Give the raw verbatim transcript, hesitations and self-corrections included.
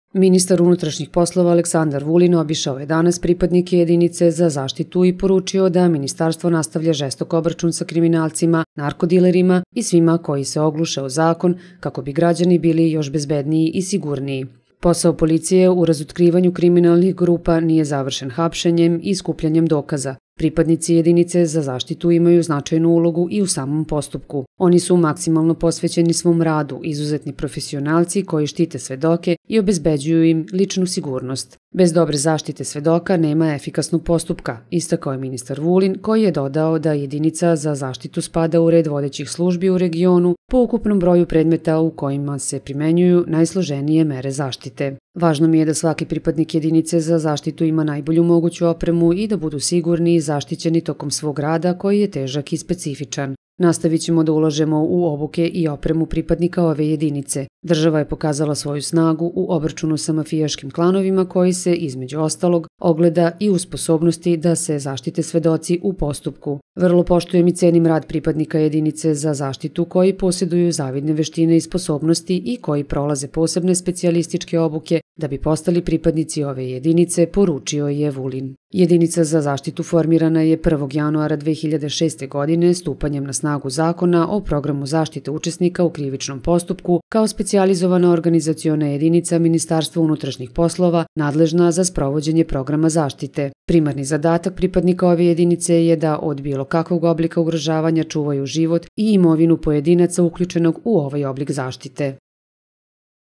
Ministar unutrašnjih poslova Aleksandar Vulin obišao je danas pripadnike jedinice za zaštitu i poručio da ministarstvo nastavlja žestok obračun sa kriminalcima, narkodilerima i svima koji se ogluše o zakon kako bi građani bili još bezbedniji i sigurniji. Posao policije u razotkrivanju kriminalnih grupa nije završen hapšenjem i skupljanjem dokaza. Pripadnici jedinice za zaštitu imaju značajnu ulogu i u samom postupku. Oni su maksimalno posvećeni svom radu, izuzetni profesionalci koji štite svedoke i obezbeđuju im ličnu sigurnost. Bez dobre zaštite svedoka nema efikasnog postupka, istakao je ministar Vulin, koji je dodao da jedinica za zaštitu spada u red vodećih službi u regionu po ukupnom broju predmeta u kojima se primenjuju najsloženije mere zaštite. Važno mi je da svaki pripadnik jedinice za zaštitu ima najbolju moguću opremu i da budu sigurni i zaštićeni tokom svog rada koji je težak i specifičan. Nastavit ćemo da ulažemo u obuke i opremu pripadnika ove jedinice. Država je pokazala svoju snagu u obračunu sa mafijaškim klanovima koji se, između ostalog, ogleda i u sposobnosti da se zaštite svedoci u postupku. Vrlo poštujem i cenim rad pripadnika jedinice za zaštitu koji posjeduju zavidne veštine i sposobnosti i koji prolaze posebne specijalističke obuke da bi postali pripadnici ove jedinice, poručio je Vulin. Jedinica za zaštitu formirana je prvog januara dve hiljade šeste. godine stupanjem na snagu zakona o programu zaštite učesnika u krivičnom postupku kao specijalizovana organizaciona jedinica Ministarstva unutrašnjih poslova nadležna za sprovođenje programa zaštite. Primarni zadatak pripadnika ove jedinice je da od bilo kakvog oblika ugrožavanja čuvaju život i imovinu pojedinaca uključenog u ovaj oblik zaštite.